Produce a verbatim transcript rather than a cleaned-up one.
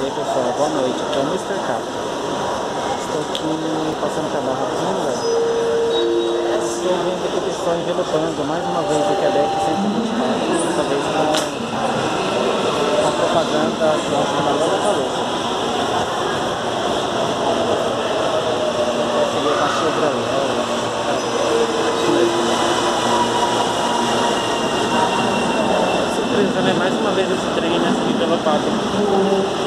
E aí pessoal, boa noite, aqui é o mister Capo. Estou aqui passando pela Barra dos Mingos. Estou vendo aqui o pessoal envelopando mais uma vez o Quebec cento e vinte e quatro, dessa vez com a propaganda próxima da Lola Palusa. Vai seguir com a Chevrolet. Surpresa, né? Mais uma vez esse trem, né? Envelopado.